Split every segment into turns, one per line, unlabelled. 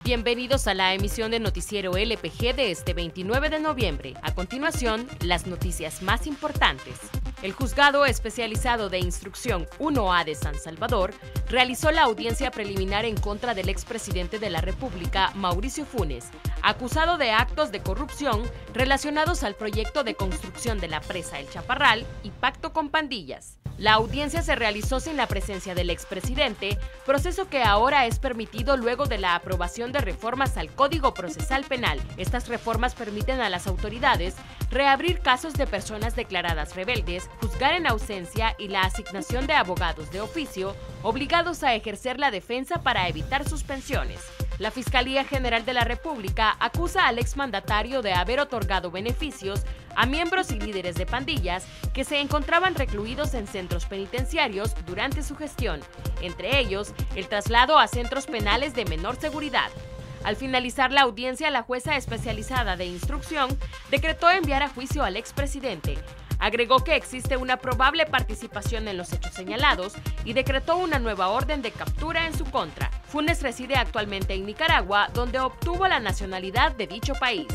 Bienvenidos a la emisión de Noticiero LPG de este 29 de noviembre. A continuación, las noticias más importantes. El Juzgado Especializado de Instrucción 1A de San Salvador realizó la audiencia preliminar en contra del expresidente de la República, Mauricio Funes, acusado de actos de corrupción relacionados al proyecto de construcción de la presa El Chaparral y pacto con pandillas. La audiencia se realizó sin la presencia del expresidente, proceso que ahora es permitido luego de la aprobación de reformas al Código Procesal Penal. Estas reformas permiten a las autoridades reabrir casos de personas declaradas rebeldes, juzgar en ausencia y la asignación de abogados de oficio obligados a ejercer la defensa para evitar suspensiones. La Fiscalía General de la República acusa al exmandatario de haber otorgado beneficios a miembros y líderes de pandillas que se encontraban recluidos en centros penitenciarios durante su gestión, entre ellos el traslado a centros penales de menor seguridad. Al finalizar la audiencia, la jueza especializada de instrucción decretó enviar a juicio al expresidente. Agregó que existe una probable participación en los hechos señalados y decretó una nueva orden de captura en su contra. Funes reside actualmente en Nicaragua, donde obtuvo la nacionalidad de dicho país.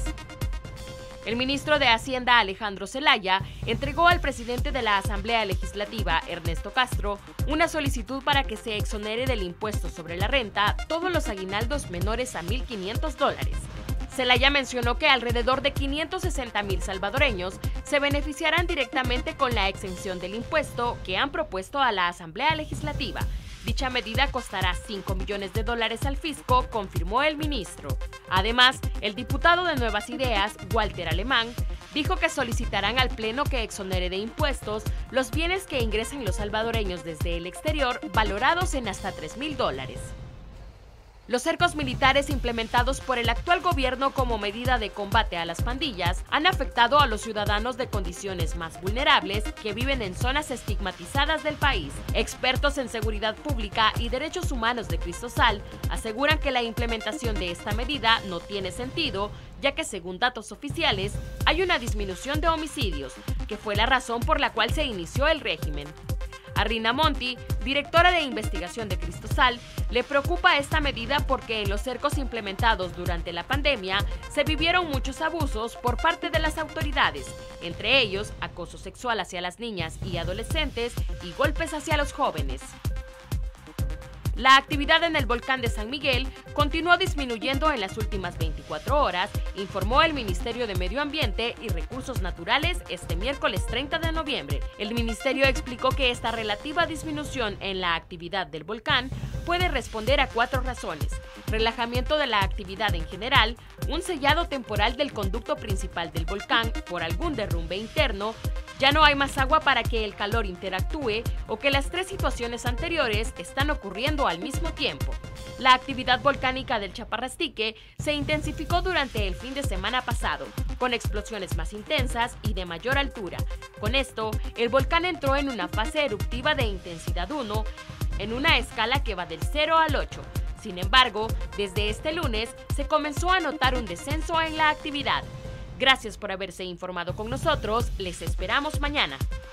El ministro de Hacienda, Alejandro Zelaya, entregó al presidente de la Asamblea Legislativa, Ernesto Castro, una solicitud para que se exonere del impuesto sobre la renta todos los aguinaldos menores a $1,500. Zelaya mencionó que alrededor de 560,000 salvadoreños se beneficiarán directamente con la exención del impuesto que han propuesto a la Asamblea Legislativa. Dicha medida costará $5 millones al fisco, confirmó el ministro. Además, el diputado de Nuevas Ideas, Walter Alemán, dijo que solicitarán al Pleno que exonere de impuestos los bienes que ingresan los salvadoreños desde el exterior, valorados en hasta $3,000. Los cercos militares implementados por el actual gobierno como medida de combate a las pandillas han afectado a los ciudadanos de condiciones más vulnerables que viven en zonas estigmatizadas del país. Expertos en seguridad pública y derechos humanos de Cristosal aseguran que la implementación de esta medida no tiene sentido, ya que según datos oficiales hay una disminución de homicidios, que fue la razón por la cual se inició el régimen. A Rina Monti, directora de investigación de Cristosal, le preocupa esta medida porque en los cercos implementados durante la pandemia se vivieron muchos abusos por parte de las autoridades, entre ellos acoso sexual hacia las niñas y adolescentes y golpes hacia los jóvenes. La actividad en el volcán de San Miguel continuó disminuyendo en las últimas 24 horas, informó el Ministerio de Medio Ambiente y Recursos Naturales este miércoles 30 de noviembre. El ministerio explicó que esta relativa disminución en la actividad del volcán puede responder a 4 razones: relajamiento de la actividad en general, un sellado temporal del conducto principal del volcán por algún derrumbe interno, ya no hay más agua para que el calor interactúe o que las 3 situaciones anteriores están ocurriendo al mismo tiempo. La actividad volcánica del Chaparrastique se intensificó durante el fin de semana pasado, con explosiones más intensas y de mayor altura. Con esto, el volcán entró en una fase eruptiva de intensidad 1, en una escala que va del 0 al 8. Sin embargo, desde este lunes se comenzó a notar un descenso en la actividad. Gracias por haberse informado con nosotros, les esperamos mañana.